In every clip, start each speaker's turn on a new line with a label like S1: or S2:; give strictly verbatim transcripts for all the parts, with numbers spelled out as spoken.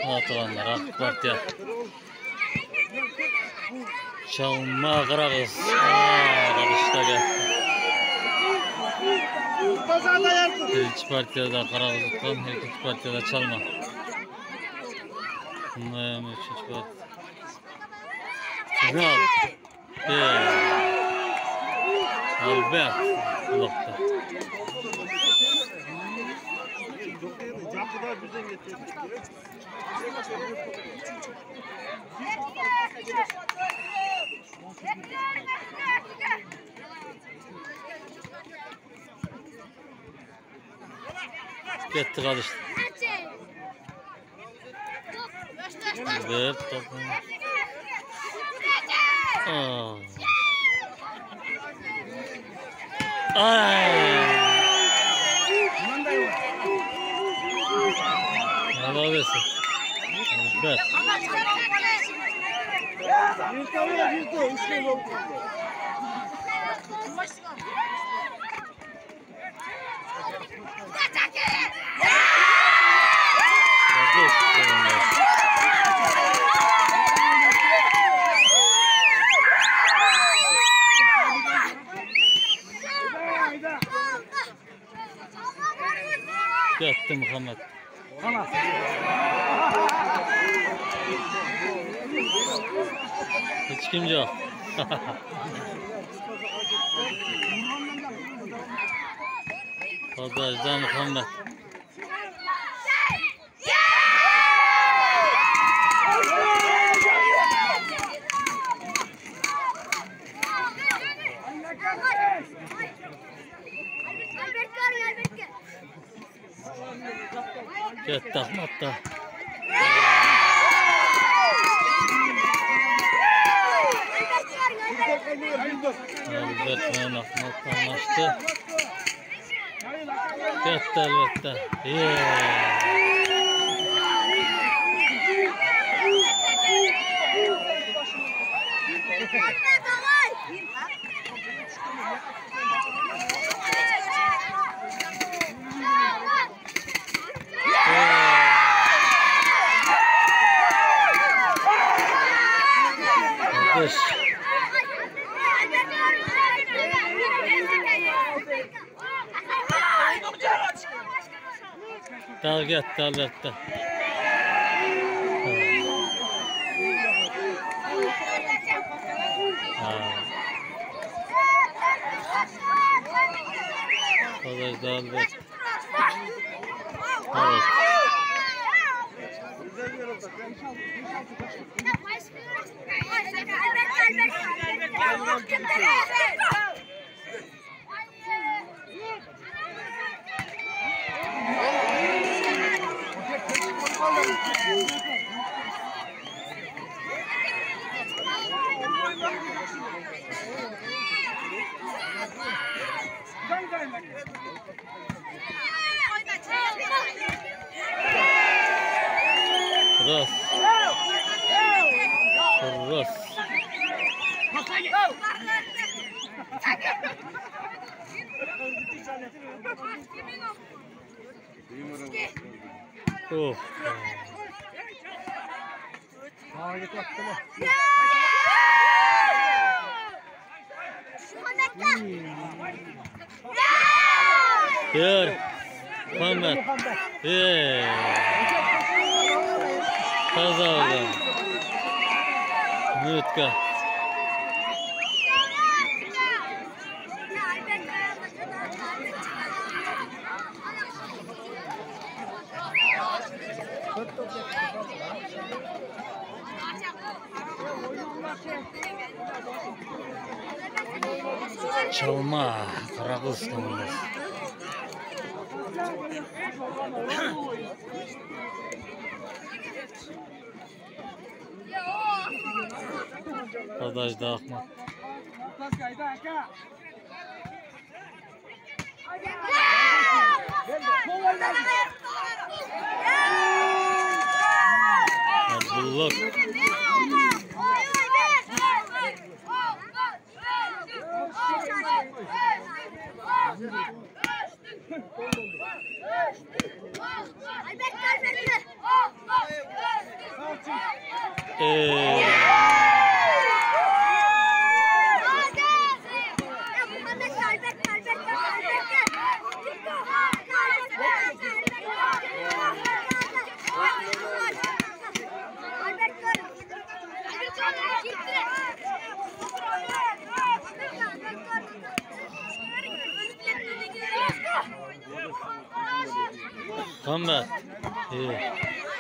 S1: Oturanlar AK Partiya. Çalma Qırağız. Qarışta geldi. Birinci partiyada Qırağız tutkan, ikinci partiyada çalma. Bundan üçüncü partiya. Final. Albert. Kulakta. Gitti kalıştı. Evet, toplam. Aa. Ay. Ne olursun? Evet. Gitti Muhammed. Hiç kim yok. Bagajda Muhammed. Gitti Ahmet'ta. Albert ve Ahmet anlaştı. Gitti elbette. Yeah. Kardeş. Dal gitti elbette. Bagajda Albert. Evet. Terus. Terus. Oh. Here, Muhammed. Yeah. Taza oldu. Mütka. Çalma, Qırağız komandası. Bagajda Ahmet. Abdullah. Albert Ee, Combat. İyi.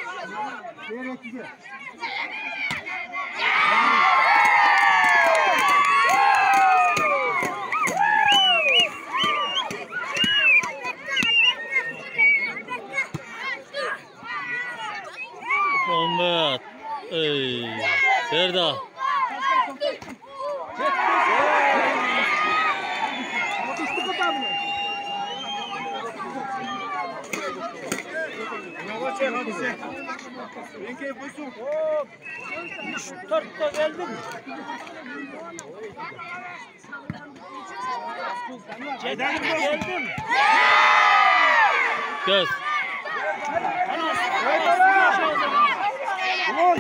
S1: Combat. Ey. Berda.
S2: Dörtte geldi mi? Ceydan geldi mi?
S1: Göz.
S2: Oy!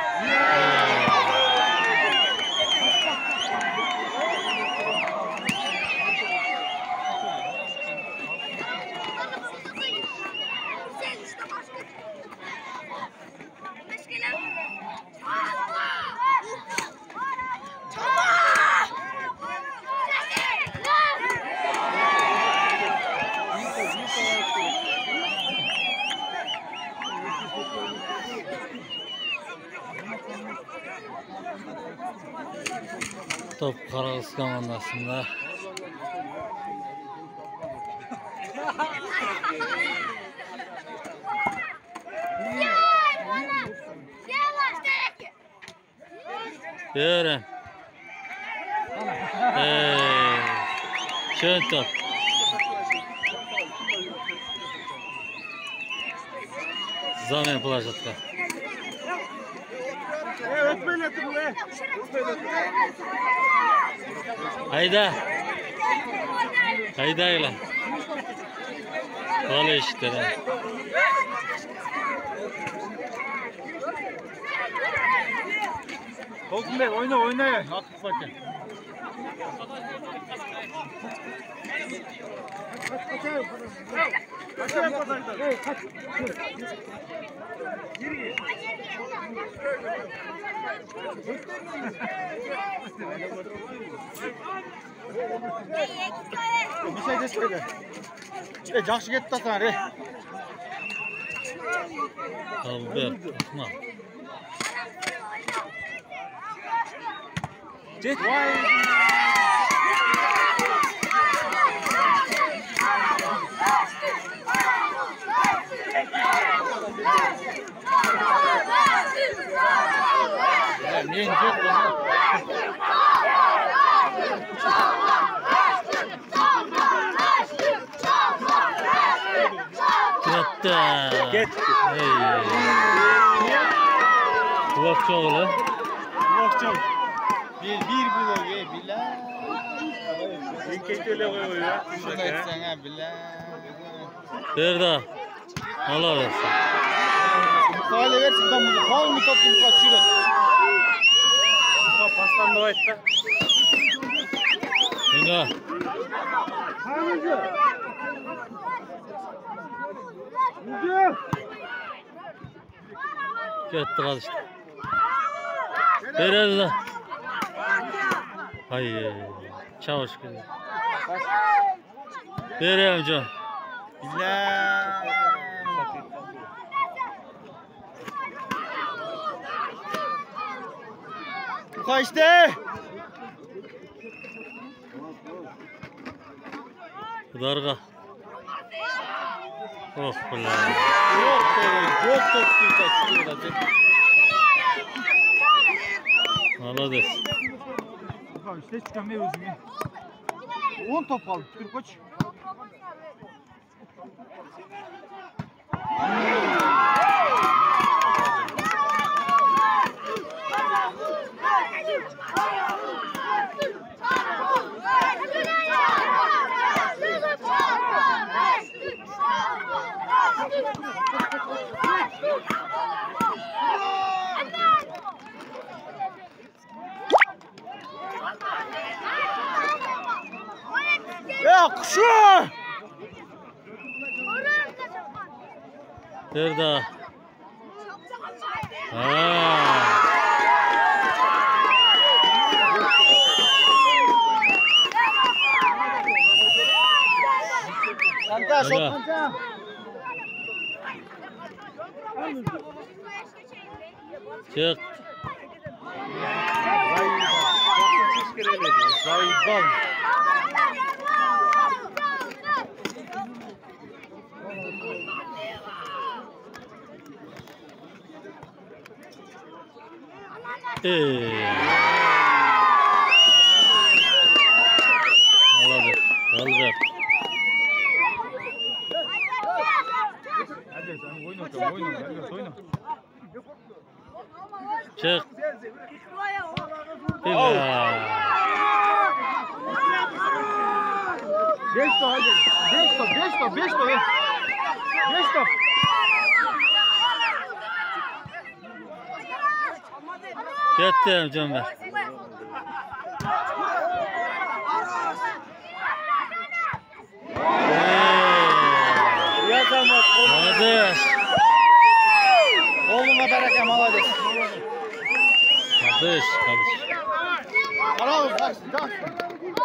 S1: Top Karagöz komandasında. Gören. Hey. Şön top. Zamen plajatka.
S2: Ötmeledim be.
S1: Hayda. Hayda öyle. Böyle işte. Lan.
S2: Olsun be, oyna oyna ya. Hafif bakın. Bir şey de söyle. E, жақсы кетті асан, ре.
S1: Albert, Osman.
S2: Jet. Vay.
S1: Ya niye jet bunu? Gitti.
S2: Gitti.
S1: Hey. Kulakçı oğlu.
S2: Kulakçım. Bir bir bloge billah. Ben ketele koyuyor ya.
S3: Şuna etsene billah.
S1: Berda. Allah olsun.
S3: Kale versin ben bunu. Kal mı toplum kaçıyor?
S2: Bu pastan da etti.
S1: Yine.
S2: Hanımcı. Hanımcı.
S1: Gitti kardeşim. Ver eline. Hayır. Çavuş gibi. Ver amca.
S3: Billah. Bu kaçtı?
S1: Darga. Oh bula.
S3: Yok be. Yok toplu kaçıyor da.
S1: Молодец.
S2: Bakalım işte çıkamıyor özüne. on top kaldı. Dur koç.
S3: Kuşu!
S1: Bir daha. Ha.
S3: Kanka şut.
S1: Öyle. Çık.
S2: Zayıflan.
S1: Eee. Olabilir. Olabilir.
S2: Hadi sen oyna bakalım, oyna. Hadi oyna.
S1: Çık. Bir daha.
S2: Beş top hadi. Beş top, beş top, beş top. Beş top.
S1: Gittim canım ben.
S3: Yazamat.
S1: Hadi.
S3: Oğluna bereket malades.
S1: Kardeş, kardeş.
S3: Bravo, kaçtı, kaçtı.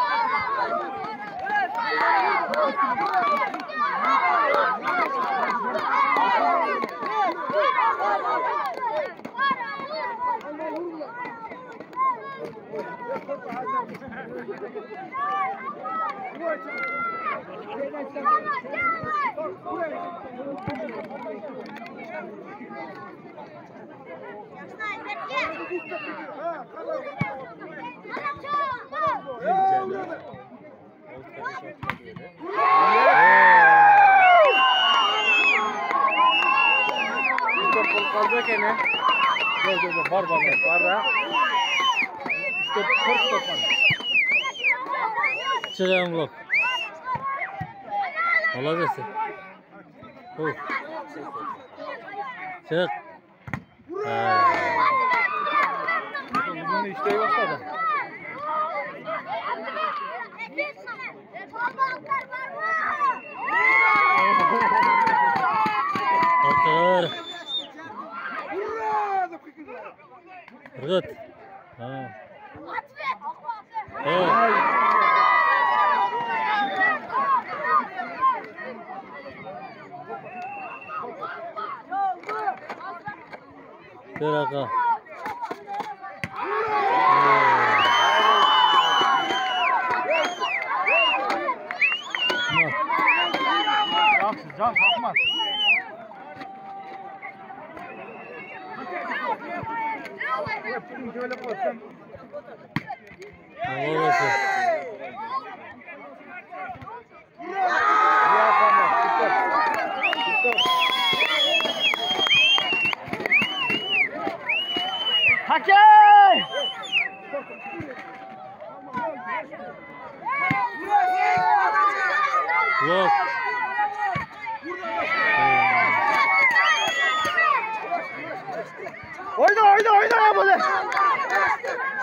S2: Kalacak ene. Gel gel gel. Var var var. Var ha. İşte kırk top var.
S1: Çıkayım blok. Olabilir. Uf. Çık. Ha.
S2: Bunun işleyi başladı.
S1: Otur. Rıt. Ha. Evet. Bir dakika.
S2: Cansız, can kalkmaz. Şöyle koysam.
S1: Olabilir.
S3: Hakem!
S1: Yok.
S3: Oyna oyna oyna ya böyle.